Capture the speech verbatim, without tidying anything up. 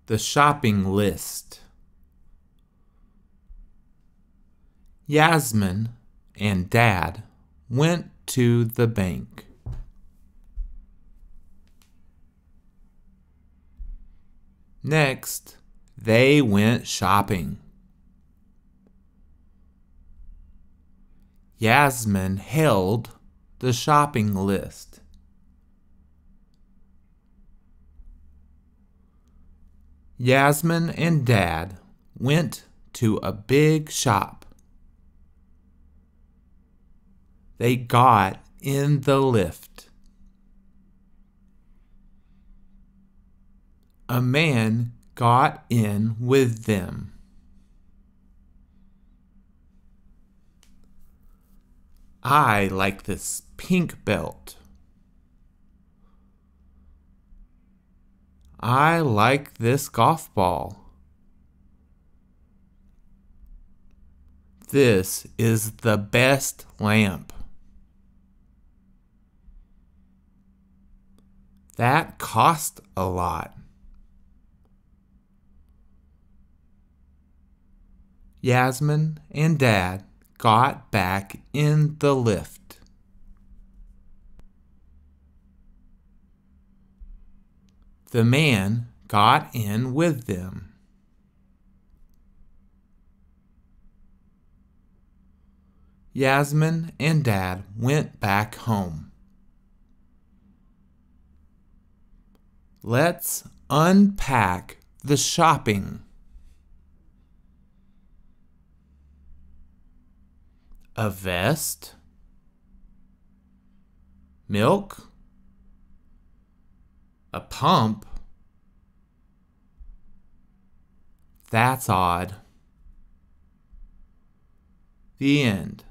the shopping list. Yasmin and Dad went to the bank. Next, they went shopping. Yasmin held the shopping list. Yasmin and Dad went to a big shop. They got in the lift. A man got in with them. I like this pink belt. I like this golf ball. This is the best lamp. That cost a lot. Yasmin and Dad got back in the lift. The man got in with them. Yasmin and Dad went back home. Let's unpack the shopping. A vest? Milk? A pump? That's odd. The end.